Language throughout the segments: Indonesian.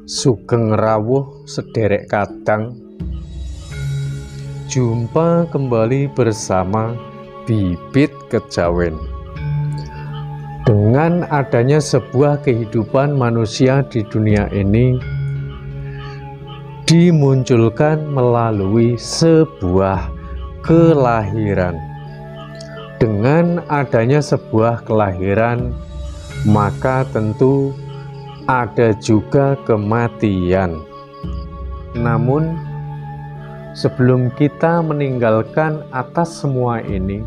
Sugeng rawuh sederek kadang, jumpa kembali bersama Bibit Kejawen. Dengan adanya sebuah kehidupan manusia di dunia ini dimunculkan melalui sebuah kelahiran. Dengan adanya sebuah kelahiran, maka tentu ada juga kematian. Namun sebelum kita meninggalkan atas semua ini,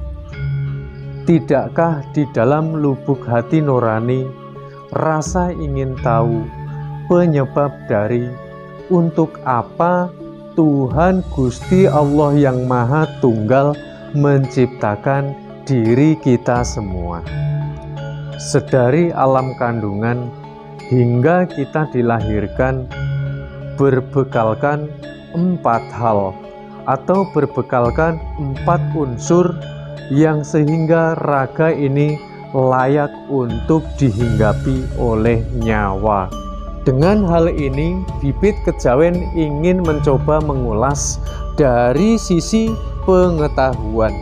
tidakkah di dalam lubuk hati nurani rasa ingin tahu penyebab dari untuk apa Tuhan Gusti Allah yang Maha Tunggal menciptakan diri kita semua? Sedari alam kandungan hingga kita dilahirkan berbekalkan 4 hal atau berbekalkan 4 unsur yang sehingga raga ini layak untuk dihinggapi oleh nyawa. Dengan hal ini, Bibit Kejawen ingin mencoba mengulas dari sisi pengetahuan.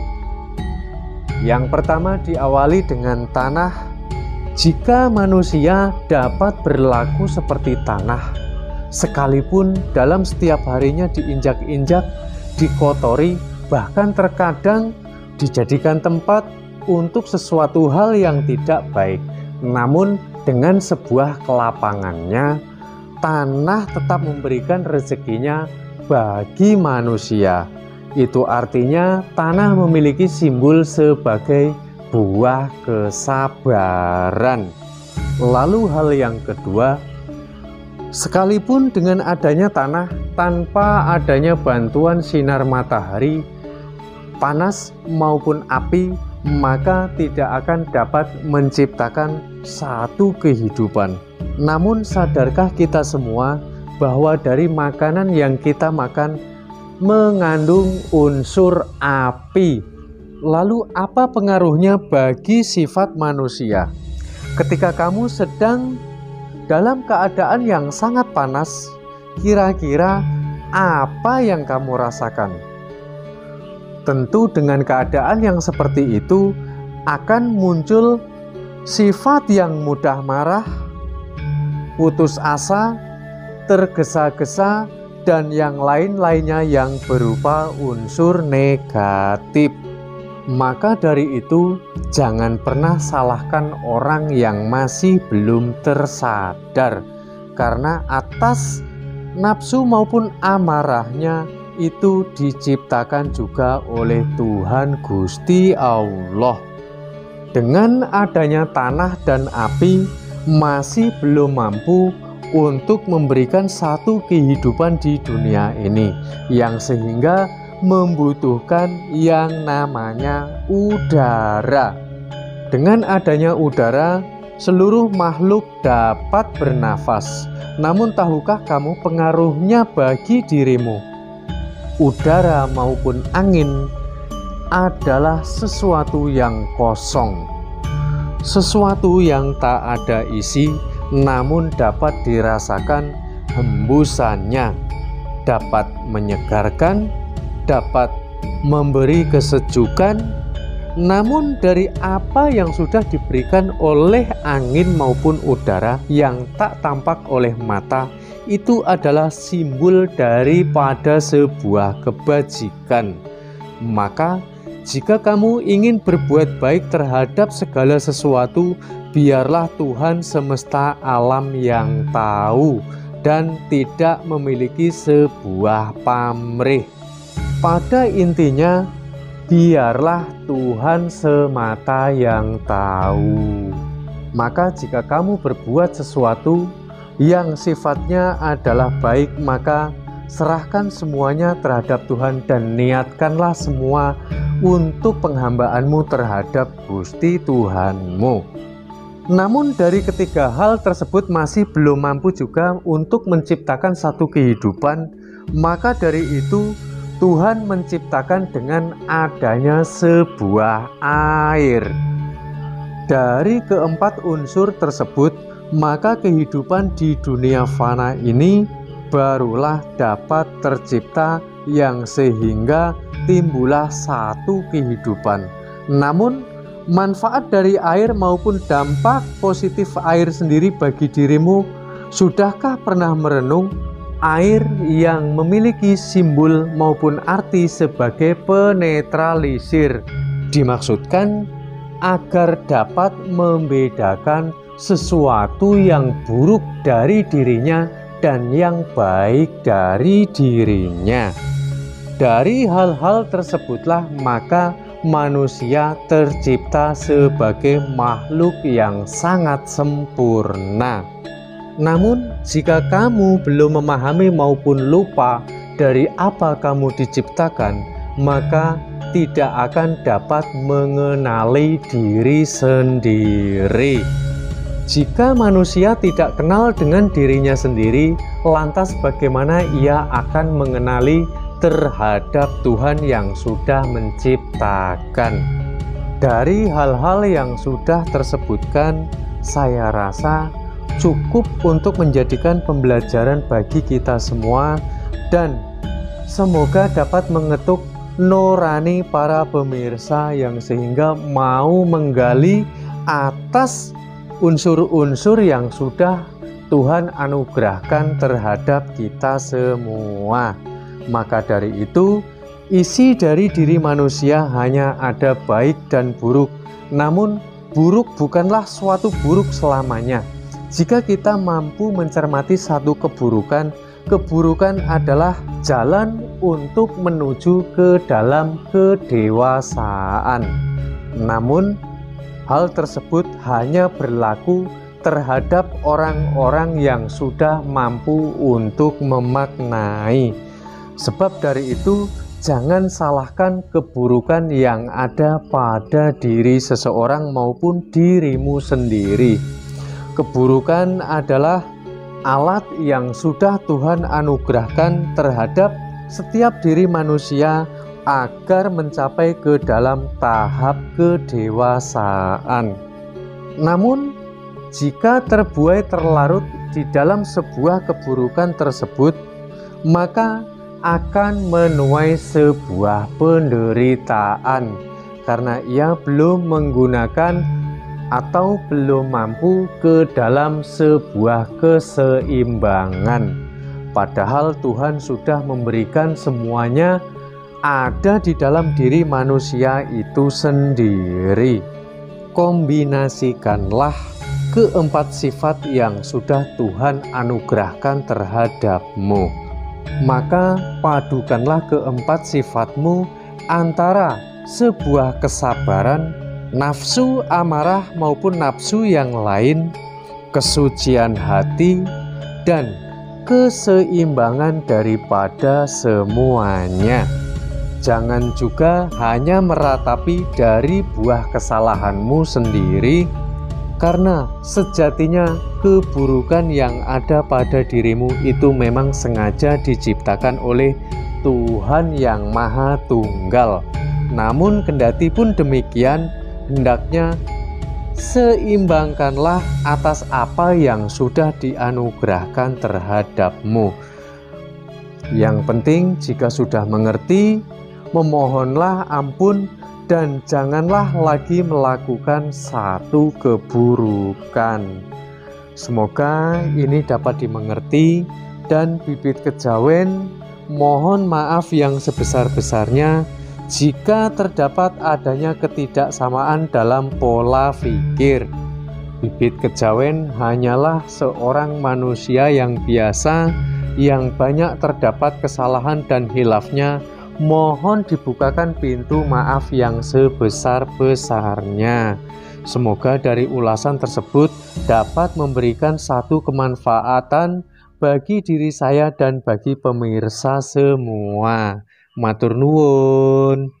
Yang pertama diawali dengan tanah. Jika manusia dapat berlaku seperti tanah, sekalipun dalam setiap harinya diinjak-injak, dikotori, bahkan terkadang dijadikan tempat untuk sesuatu hal yang tidak baik, namun dengan sebuah kelapangannya, tanah tetap memberikan rezekinya bagi manusia. Itu artinya tanah memiliki simbol sebagai buah kesabaran. Lalu hal yang kedua, sekalipun dengan adanya tanah tanpa adanya bantuan sinar matahari, panas maupun api, maka tidak akan dapat menciptakan satu kehidupan. Namun sadarkah kita semua bahwa dari makanan yang kita makan mengandung unsur api? Lalu apa pengaruhnya bagi sifat manusia? Ketika kamu sedang dalam keadaan yang sangat panas, kira-kira apa yang kamu rasakan? Tentu dengan keadaan yang seperti itu akan muncul sifat yang mudah marah, putus asa, tergesa-gesa, dan yang lain-lainnya yang berupa unsur negatif. Maka dari itu, jangan pernah salahkan orang yang masih belum tersadar, karena atas nafsu maupun amarahnya itu diciptakan juga oleh Tuhan Gusti Allah. Dengan adanya tanah dan api masih belum mampu untuk memberikan satu kehidupan di dunia ini, yang sehingga membutuhkan yang namanya udara. Dengan adanya udara, seluruh makhluk dapat bernafas. Namun tahukah kamu pengaruhnya bagi dirimu? Udara maupun angin adalah sesuatu yang kosong, sesuatu yang tak ada isi, namun dapat dirasakan hembusannya, dapat menyegarkan, dapat memberi kesejukan. Namun dari apa yang sudah diberikan oleh angin maupun udara yang tak tampak oleh mata, itu adalah simbol daripada sebuah kebajikan. Maka jika kamu ingin berbuat baik terhadap segala sesuatu, biarlah Tuhan semesta alam yang tahu dan tidak memiliki sebuah pamrih. Pada intinya, biarlah Tuhan semata yang tahu. Maka jika kamu berbuat sesuatu yang sifatnya adalah baik, maka serahkan semuanya terhadap Tuhan dan niatkanlah semua untuk penghambaanmu terhadap Gusti Tuhanmu. Namun dari ketiga hal tersebut masih belum mampu juga untuk menciptakan satu kehidupan, maka dari itu Tuhan menciptakan dengan adanya sebuah air. Dari keempat unsur tersebut, maka kehidupan di dunia fana ini barulah dapat tercipta, yang sehingga timbullah satu kehidupan. Namun manfaat dari air maupun dampak positif air sendiri bagi dirimu, sudahkah pernah merenung air yang memiliki simbol maupun arti sebagai penetralisir? Dimaksudkan agar dapat membedakan sesuatu yang buruk dari dirinya dan yang baik dari dirinya. Dari hal-hal tersebutlah maka manusia tercipta sebagai makhluk yang sangat sempurna. Namun jika kamu belum memahami maupun lupa dari apa kamu diciptakan, maka tidak akan dapat mengenali diri sendiri. Jika manusia tidak kenal dengan dirinya sendiri, lantas bagaimana ia akan mengenali terhadap Tuhan yang sudah menciptakan? Dari hal-hal yang sudah tersebutkan, saya rasa cukup untuk menjadikan pembelajaran bagi kita semua, dan semoga dapat mengetuk nurani para pemirsa yang sehingga mau menggali atas unsur-unsur yang sudah Tuhan anugerahkan terhadap kita semua. Maka dari itu, isi dari diri manusia hanya ada baik dan buruk. Namun, buruk bukanlah suatu buruk selamanya. Jika kita mampu mencermati satu keburukan, keburukan adalah jalan untuk menuju ke dalam kedewasaan. Namun, hal tersebut hanya berlaku terhadap orang-orang yang sudah mampu untuk memaknai. Sebab dari itu, jangan salahkan keburukan yang ada pada diri seseorang maupun dirimu sendiri. Keburukan adalah alat yang sudah Tuhan anugerahkan terhadap setiap diri manusia agar mencapai ke dalam tahap kedewasaan. Namun, jika terbuai terlarut di dalam sebuah keburukan tersebut, maka akan menuai sebuah penderitaan karena ia belum menggunakan atau belum mampu ke dalam sebuah keseimbangan. Padahal Tuhan sudah memberikan semuanya ada di dalam diri manusia itu sendiri. Kombinasikanlah keempat sifat yang sudah Tuhan anugerahkan terhadapmu. Maka padukanlah keempat sifatmu antara sebuah kesabaran, nafsu amarah maupun nafsu yang lain, kesucian hati, dan keseimbangan daripada semuanya. Jangan juga hanya meratapi dari buah kesalahanmu sendiri, karena sejatinya keburukan yang ada pada dirimu itu memang sengaja diciptakan oleh Tuhan yang Maha Tunggal. Namun kendati pun demikian, hendaknya seimbangkanlah atas apa yang sudah dianugerahkan terhadapmu. Yang penting jika sudah mengerti, memohonlah ampun dan janganlah lagi melakukan satu keburukan. Semoga ini dapat dimengerti, dan bibit kejawen mohon maaf yang sebesar-besarnya jika terdapat adanya ketidaksamaan dalam pola pikir. Bibit kejawen hanyalah seorang manusia yang biasa yang banyak terdapat kesalahan dan hilafnya. Mohon dibukakan pintu maaf yang sebesar-besarnya. Semoga dari ulasan tersebut dapat memberikan satu kemanfaatan bagi diri saya dan bagi pemirsa semua. Matur nuwun.